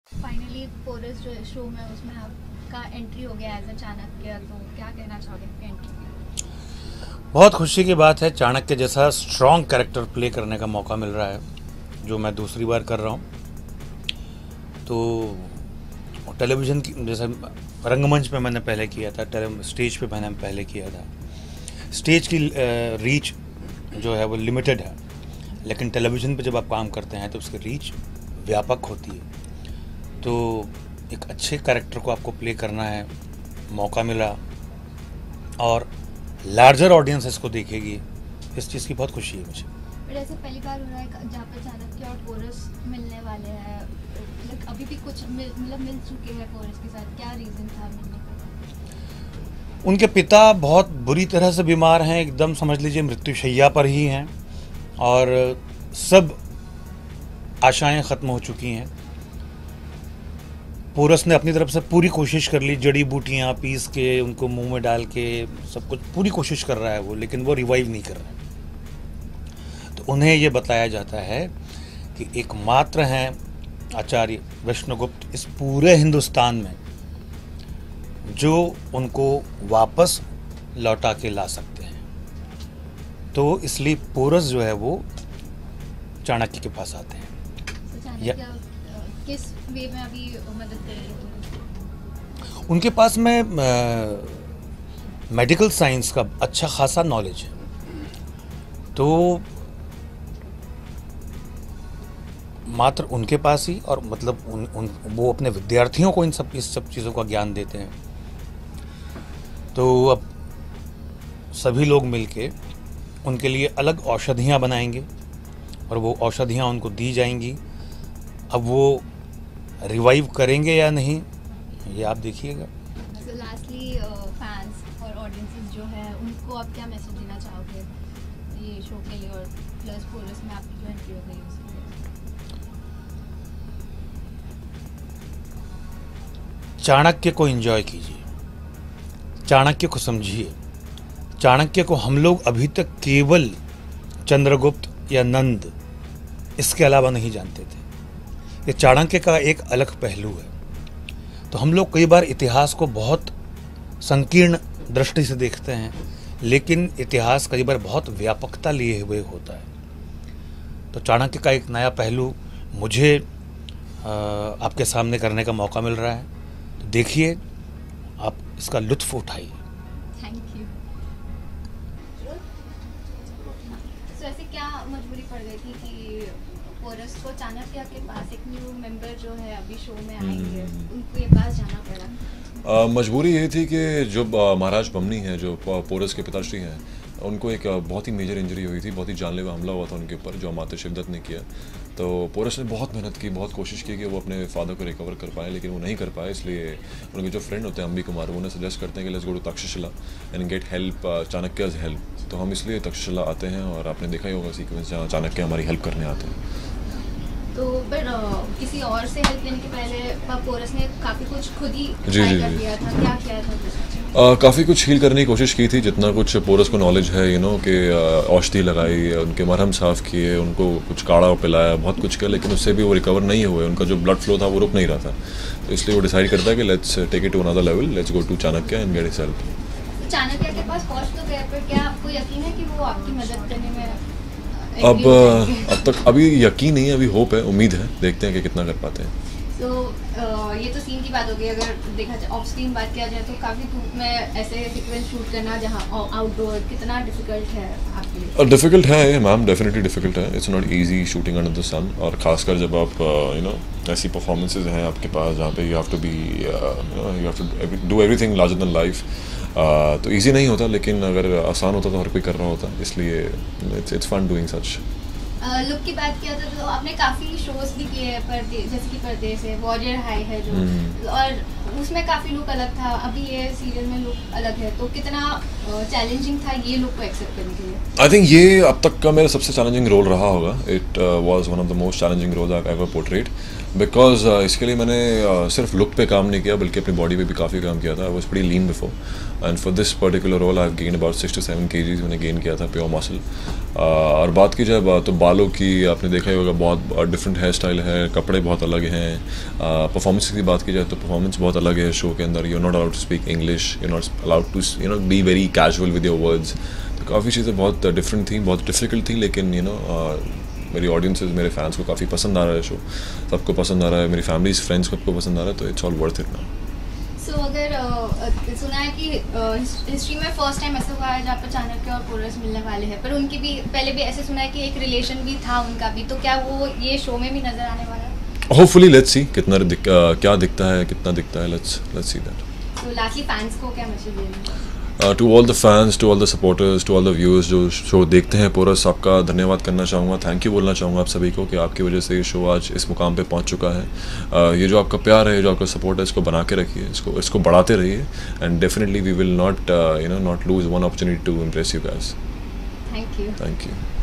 Finally porous जो show में उसमें आपका एंट्री हो गया एज अ चाणक्य, तो क्या कहना चाहोगे आपकी एंट्री पे? बहुत खुशी की बात है। चाणक्य जैसा स्ट्रॉन्ग कैरेक्टर प्ले करने का मौका मिल रहा है, जो मैं दूसरी बार कर रहा हूँ। तो टेलीविज़न की जैसे रंगमंच पे मैंने पहले किया था, स्टेज पे मैंने पहले किया था। स्टेज की रीच जो है वो लिमिटेड है, लेकिन टेलीविज़न पे जब आप काम करते हैं तो उसकी रीच व्यापक होती है। तो एक अच्छे कैरेक्टर को आपको प्ले करना है, मौका मिला और लार्जर ऑडियंस इसको देखेगी, इस चीज़ की बहुत खुशी है मुझे। बट ऐसे पहली बार हो रहा है जहाँ पर चाणक्य और पोरस मिलने वाले हैं, लाइक अभी भी कुछ मिल चुके हैं पोरस के साथ, क्या रीज़न था मिलने का? उनके पिता बहुत बुरी तरह से बीमार हैं, एकदम समझ लीजिए मृत्युशैया पर ही हैं, और सब आशाएं ख़त्म हो चुकी हैं। पोरस ने अपनी तरफ से पूरी कोशिश कर ली, जड़ी बूटियाँ पीस के उनको मुंह में डाल के सब कुछ पूरी कोशिश कर रहा है वो, लेकिन वो रिवाइव नहीं कर रहा है। तो उन्हें ये बताया जाता है कि एकमात्र हैं आचार्य विष्णुगुप्त इस पूरे हिंदुस्तान में जो उनको वापस लौटा के ला सकते हैं। तो इसलिए पोरस जो है वो चाणक्य के पास आते हैं। तो चाणक्य किस वे में अभी मदद करेंगे? उनके पास में मेडिकल साइंस का अच्छा खासा नॉलेज है, तो मात्र उनके पास ही, और मतलब वो अपने विद्यार्थियों को इस सब चीज़ों का ज्ञान देते हैं। तो अब सभी लोग मिलके उनके लिए अलग औषधियाँ बनाएंगे और वो औषधियाँ उनको दी जाएंगी। अब वो रिवाइव करेंगे या नहीं, ये आप देखिएगा। तो लास्टली फैंस और ऑडियंसेस जो है उनको आप क्या मैसेज देना चाहोगे ये शो के लिए, और प्लस पोरस में आपकी जो एंट्री हो गई है उसके लिए? चाणक्य को एंजॉय कीजिए, चाणक्य को समझिए। चाणक्य को हम लोग अभी तक केवल चंद्रगुप्त या नंद, इसके अलावा नहीं जानते थे। ये चाणक्य का एक अलग पहलू है। तो हम लोग कई बार इतिहास को बहुत संकीर्ण दृष्टि से देखते हैं, लेकिन इतिहास कई बार बहुत व्यापकता लिए हुए होता है। तो चाणक्य का एक नया पहलू मुझे आपके सामने करने का मौका मिल रहा है। तो देखिए, आप इसका लुत्फ उठाइए। Thank you. तो ऐसे क्या मजबूरी पड़ गई थी कि पोरस को चाणक्य के पास, एक न्यू मेंबर जो है अभी शो में आएंगे, उनको ये पास जाना पड़ा? मजबूरी ये थी कि जो महाराज बमनी हैं, जो पोरस के पिताश्री हैं, उनको एक बहुत ही मेजर इंजरी हुई थी, बहुत ही जानलेवा हमला हुआ था उनके ऊपर, जो माता शिवदत्त ने किया। तो पोरस ने बहुत मेहनत की, बहुत कोशिश की कि वो अपने फादर को रिकवर कर पाए, लेकिन वो नहीं कर पाए। इसलिए उनके जो फ्रेंड होते हैं अम्बी कुमार, वो उन्हें सजेस्ट करते हैं कि let's go to Takshashila and get help, Chanakya's help. तो हम इसलिए तक्षशिला आते हैं, और आपने देखा ही होगा सीक्वेंस जहाँ चाणक्य हमारी हेल्प करने आते हैं। तो पर किसी और से हेल्प लेने के पहले पोरस ने काफ़ी कुछ खुद ही ट्राई कर लिया था, क्या किया था? काफ़ी कुछ हील करने की कोशिश की थी, जितना कुछ पोरस को नॉलेज है, कि औषधि लगाई, उनके मरहम साफ़ किए, उनको कुछ काढ़ा पिलाया, बहुत कुछ किया, लेकिन उससे भी वो रिकवर नहीं हुए। उनका जो ब्लड फ्लो था वो रुक नहीं रहा था। तो इसलिए वो डिसाइड करता है कि let's take it to another level, let's go to Chanakya and get his help. Chanakya के पास पहुंच तो गए, पर क्या आपको यकीन है कि वो आपकी मदद करने में? अब तक अभी यकीन नहीं है, अभी होप है, उम्मीद है, देखते हैं कि कितना कर पाते हैं। तो ये तो सीन की बात हो गई। अगर देखा जाए ऑफ स्क्रीन बात किया जाए तो काफ़ी धूप में ऐसे सीक्वेंस शूट करना जहाँ आउटडोर, कितना डिफिकल्ट है आपके लिए? डिफ़िकल्ट है मैम, डेफिनेटली डिफ़िकल्ट है। It's not easy shooting under the sun, और ख़ासकर जब आप ऐसी परफॉर्मेंसेज हैं आपके पास जहाँ पे you have to do everything larger than life. तो इजी नहीं होता, लेकिन अगर आसान होता तो हर कोई कर रहा होता। इसलिए it's fun doing such. Look की बात किया तो आपने काफ़ी शोज भी किए हैं, जैसे कि परदेश है, वॉरियर हाई है जो, और उसमें काफ़ी लुक अलग था, अभी ये सीरियल में लुक अलग है, तो कितना चैलेंजिंग था ये लुक को एक्सेप्ट करने के लिए? आई थिंक ये अब तक का मेरा सबसे चैलेंजिंग रोल रहा होगा. It was one of the most challenging roles I ever portrayed, because इसके लिए मैंने सिर्फ लुक पे काम नहीं किया बल्कि अपनी बॉडी पे भी काफ़ी काम किया था. I was pretty lean before, and for this particular role I have gain about 6 to 7 kgs मैंने गेन किया था, प्योर मसल. और बात की जाए तो बालों की, आपने देखा ही होगा बहुत डिफरेंट हेयर स्टाइल है, कपड़े बहुत अलग हैं. परफॉर्मेंस की बात की जाए तो परफॉर्मेंस बहुत अलग है शो के अंदर. You are not allowed to speak English, you are not allowed to be very casual with your words. तो काफ़ी चीज़ें बहुत डिफरेंट थी, बहुत डिफिकल्ट थी, लेकिन मेरी ऑडियंसेस, मेरे फैंस को काफ़ी पसंद आ रहा है शो. सबको पसंद आ रहा है, मेरी फैमिलीज फ्रेंड्स सबको पसंद आ रहा है, तो it's all worth it now. So अगर सुना है कि हिस्ट्री में फर्स्ट टाइम ऐसा हुआ है जहाँ पर चाणक्य और पोरस मिलने वाले हैं, पर उनकी भी पहले भी ऐसे सुना है कि एक रिलेशन भी था उनका भी, तो क्या वो ये शो में भी नजर आने वाला है? होपफुली लेट्स सी क्या दिखता है, कितना दिखता है. Let's see that. तो लास्टली फैंस को क्या मैसेज देना? To all the fans, to all the supporters, to all the viewers जो शो देखते हैं पोरस, आपका धन्यवाद करना चाहूँगा. थैंक यू बोलना चाहूँगा आप सभी को कि आपकी वजह से ये शो आज इस मुकाम पे पहुँच चुका है. ये जो आपका प्यार है, जो आपका सपोर्ट है, इसको बना के रखिए, इसको बढ़ाते रहिए, and definitely we will not lose one opportunity to impress you guys. Thank you.